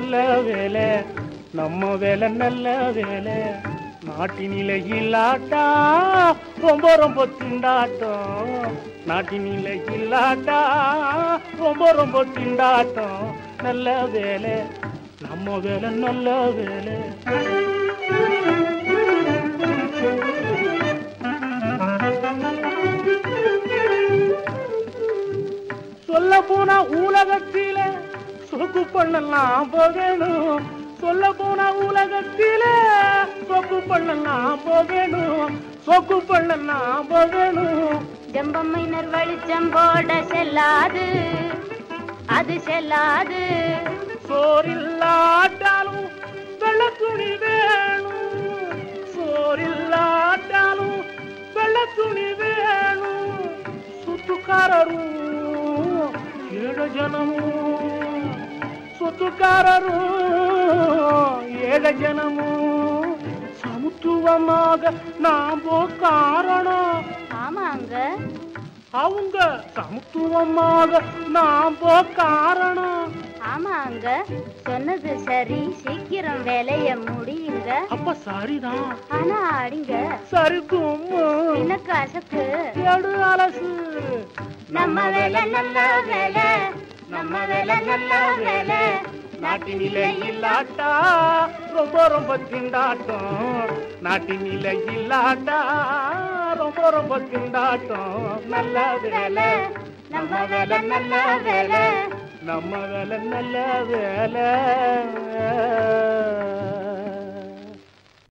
நல்ல வேலை, நம்ம வேலை நல்ல வேலை. நாட்டினிலே இல்லாட்டா ரொம்ப ரொம்ப திண்டாட்டம், நாட்டினிலே இல்லாட்டா ரொம்ப ரொம்ப திண்டாட்டம். நல்ல வேலை, நம்ம வேலை நல்ல வேலை. சொல்ல போனா உலகத்தில சொக்கு பண்ணலாம் போகணும், சொல்ல போனா உலகத்தில சொக்கு பண்ணலாம் போகணும், சொக்கு பண்ணலாம் போகணும். ஜம்பமையினர் வெளிச்சம் போட செல்லாது, அது செல்லாது. சோறில்லாட்டாலும் வெள்ள துணி வேணும், சோறில்லாட்டாலும் வெள்ள துணி வேணும். சுத்துக்காரரும் ஏழ ஜனமும், சொத்துக்காரரும் ஏழ ஜனமும் சமத்துவமாக நாம காரணம். ஆமாங்க, அவங்க சமத்துவமாக நாம காரணம். ஆமாங்க, சொன்னது சரி, சீக்கிரம் வேலைய முடியுங்க. அப்ப சரிதான், ஆனா அடிங்க சரி தும்மு எனக்கு அசக்கு எடு அலசு. நம்ம வேலை நல்ல வேலை, நம்ம வேலை நல்ல வேலை. நாட்டினிலே இல்லாட்டா ரொம்ப ரொம்ப திண்டாட்டம், நாட்டினிலே இல்லாட்டா ரொம்ப ரொம்ப திண்டாட்டம். நல்ல வேலை, நம்ம வேலை நல்ல வேலை, நம்ம வேலை நல்ல வேலை.